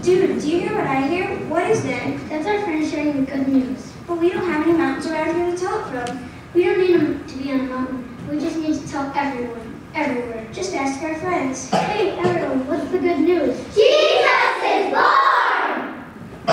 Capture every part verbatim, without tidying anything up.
Dude, do you hear what I hear? What is that? That's our friend sharing the good news. But we don't have any mountains around here to tell it from. We don't need them to be on a mountain. We just need to tell everyone, everywhere. Just ask our friends. Hey, everyone, what's the good news? Jesus is born!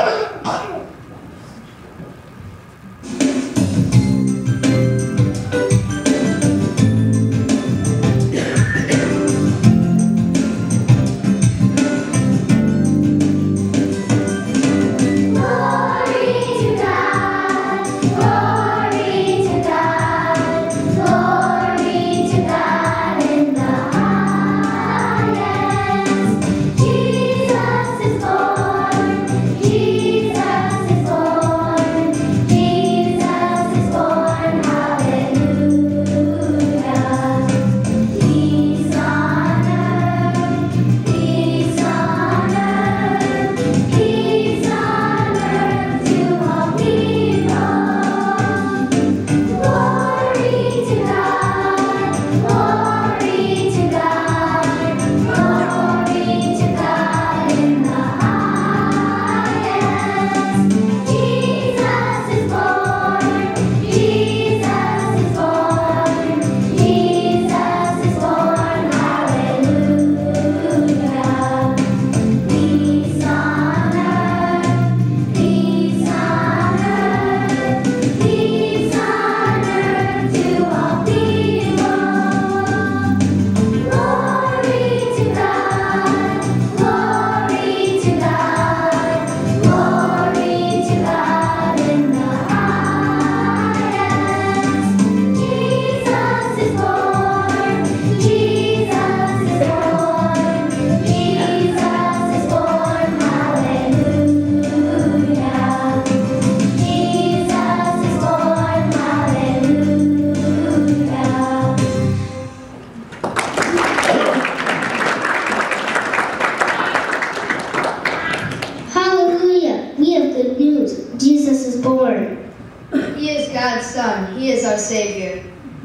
Savior.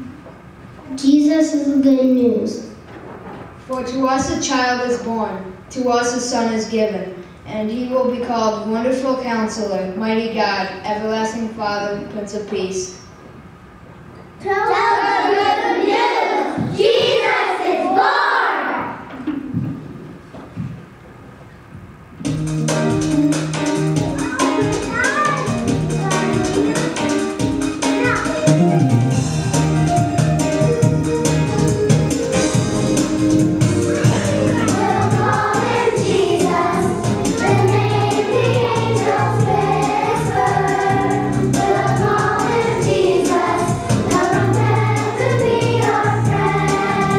Jesus is the good news. For to us a child is born, to us a son is given, and he will be called Wonderful Counselor, Mighty God, Everlasting Father, Prince of Peace. Tell the good news! Jesus is born! Jesus, the one meant to be our friend.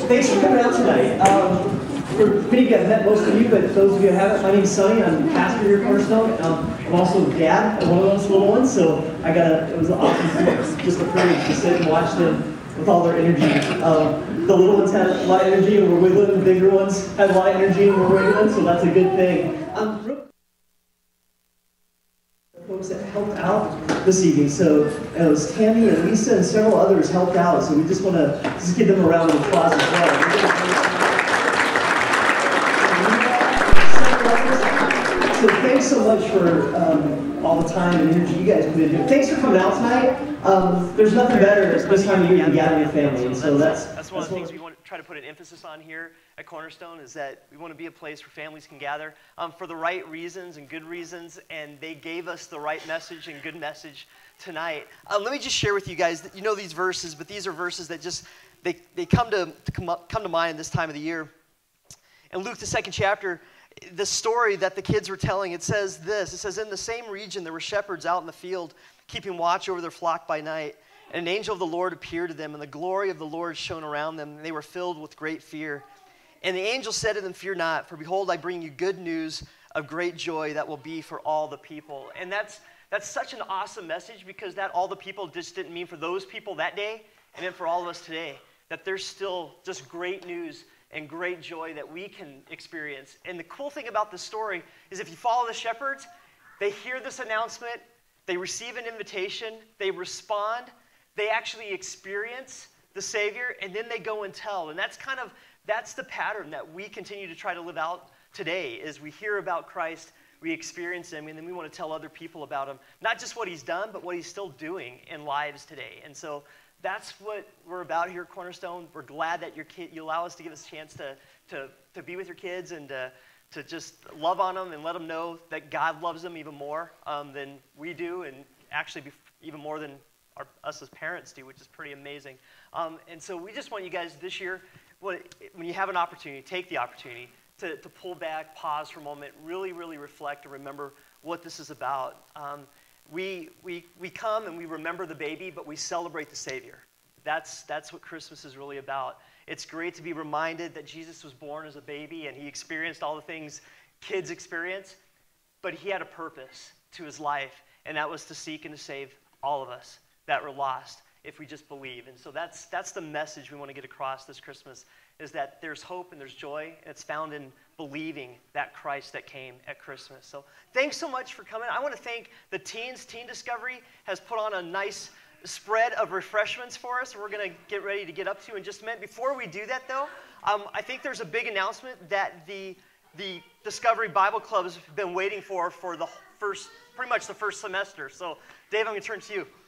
thanks for coming out tonight. Um, for many of you, I've met most of you, but those of you who haven't, my name's Sonny. I'm the pastor here at Cornerstone. Um, I'm also dad of one of those little ones, so I got a, it was awesome, just a privilege to sit and watch them with all their energy. Um, the little ones had a lot of energy and were wiggling, the bigger ones had a lot of energy and were wiggling, so that's a good thing. Um, folks that helped out this evening. So it was Tammy and Lisa and several others helped out. So we just want to just give them a round of applause as well. So thanks so much for um, all the time and energy you guys put into it. Thanks for coming out tonight. Um, there's nothing better this time of year than gathering your family. And so that's, that's one of the things we want to try to put an emphasis on here at Cornerstone is that we want to be a place where families can gather um, for the right reasons and good reasons, and they gave us the right message and good message tonight. Uh, let me just share with you guys that you know these verses, but these are verses that just they they come to, to come up, come to mind this time of the year. In Luke the second chapter, the story that the kids were telling, it says this. It says, in the same region there were shepherds out in the field keeping watch over their flock by night. And an angel of the Lord appeared to them, and the glory of the Lord shone around them, and they were filled with great fear. And the angel said to them, fear not, for behold, I bring you good news of great joy that will be for all the people. And that's that's such an awesome message, because that all the people just didn't mean for those people that day, and then for all of us today, that there's still just great news and great joy that we can experience. And the cool thing about this story is if you follow the shepherds, they hear this announcement, they receive an invitation, they respond, they actually experience the Savior, and then they go and tell. And that's kind of, that's the pattern that we continue to try to live out today, is we hear about Christ, we experience Him, and then we want to tell other people about Him. Not just what He's done, but what He's still doing in lives today. And so that's what we're about here at Cornerstone. We're glad that your kid, you allow us to give us a chance to, to, to be with your kids and to, to just love on them and let them know that God loves them even more um, than we do, and actually be, even more than our, us as parents do, which is pretty amazing. Um, and so we just want you guys this year, when you have an opportunity, take the opportunity to, to pull back, pause for a moment, really, really reflect and remember what this is about. Um, We, we, we come and we remember the baby, but we celebrate the Savior. That's, that's what Christmas is really about. It's great to be reminded that Jesus was born as a baby and He experienced all the things kids experience, but He had a purpose to His life, and that was to seek and to save all of us that were lost if we just believe. And so that's, that's the message we want to get across this Christmas, is that there's hope and there's joy, and it's found in believing that Christ that came at Christmas. So thanks so much for coming. I want to thank the teens. Teen Discovery has put on a nice spread of refreshments for us. We're going to get ready to get up to in just a minute. Before we do that, though, um, I think there's a big announcement that the, the Discovery Bible Club has been waiting for for the first, pretty much the first semester. So, Dave, I'm going to turn to you.